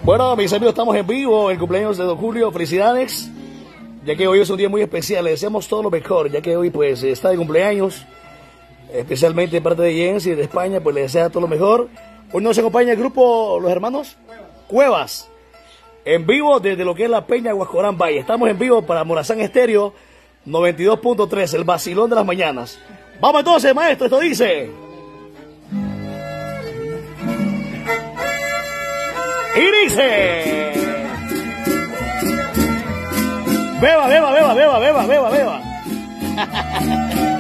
Bueno, mis amigos, estamos en vivo, el cumpleaños de Don Julio, felicidades, ya que hoy es un día muy especial, le deseamos todo lo mejor, ya que hoy pues está de cumpleaños, especialmente de parte de Jens y de España, pues le desea todo lo mejor. Hoy nos acompaña el grupo, los hermanos Cuevas, en vivo desde lo que es la Peña Guascorán Valle. Estamos en vivo para Morazán Estéreo 92.3, el vacilón de las mañanas. Vamos entonces, maestro, esto dice... Y dice... Beba, beba, beba, beba, beba, beba, beba.